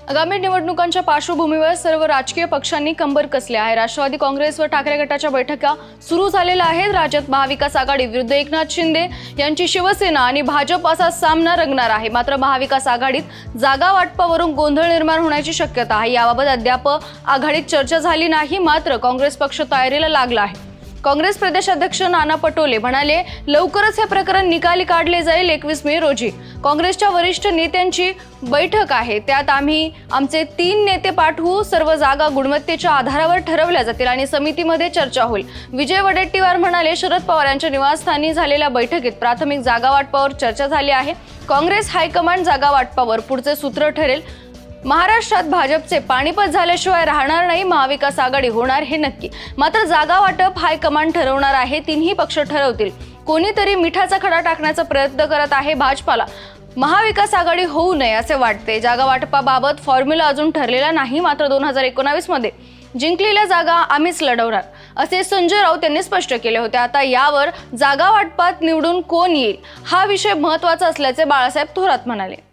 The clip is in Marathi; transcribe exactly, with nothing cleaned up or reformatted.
आगामी निवडणुकांच्या पार्श्वभूमीवर सर्व राजकीय पक्षांनी कंबर कसले आहे। राष्ट्रवादी काँग्रेस व ठाकरे गटाच्या बैठका सुरू झालेल्या आहेत। राज्यात महाविकास आघाडी विरुद्ध एकनाथ शिंदे यांची शिवसेना आणि भाजप असा सामना रंगणार आहे। मात्र महाविकास आघाडीत जागा वाटपावरून गोंधळ निर्माण होण्याची शक्यता आहे। याबाबत अद्याप आघाडीत चर्चा झाली नाही, मात्र काँग्रेस पक्ष तयारीला लागला आहे। काँग्रेस प्रदेशाध्यक्ष नाना पटोले म्हणाले, लवकरच हे प्रकरण निकाली काढले जाईल। एकवीस मे रोजी काँग्रेसच्या वरिष्ठ नेत्यांची बैठक आहे, त्यात आम्ही आमचे तीन नेते पाठवू। सर्व जागा गुणवत्तेच्या आधारावर ठरवल्या जातील आणि समितीमध्ये चर्चा होईल। विजय वडेट्टीवार म्हणाले, शरद पवार यांच्या निवासस्थानी झालेल्या बैठकीत प्राथमिक जागा वाटपावर चर्चा झाली आहे। काँग्रेस हायकमांड जागा वाटपावर पुढचे सूत्र ठरेल। महाराष्ट्रात भाजपचे पाणीपत झाल्याशिवाय राहणार नाही। महाविकास आघाडी होणार हे नक्की, मात्र जागा वाटप हायकमांड ठरवणार आहे। तिन्ही पक्ष ठरवतील। कोणीतरी मिठाचा खडा टाकण्याचा प्रयत्न करत आहे। भाजपाला महाविकास आघाडी होऊ नये असे वाटते। जागा वाटपाबाबत फॉर्म्युला अजून ठरलेला नाही, मात्र दोन हजार एकोणावीस मध्ये जिंकलेल्या जागा आम्हीच लढवणार असे संजय राऊत यांनी स्पष्ट केले होते। आता यावर जागा वाटपात निवडून कोण येईल हा विषय महत्त्वाचा असल्याचे बाळासाहेब थोरात म्हणाले।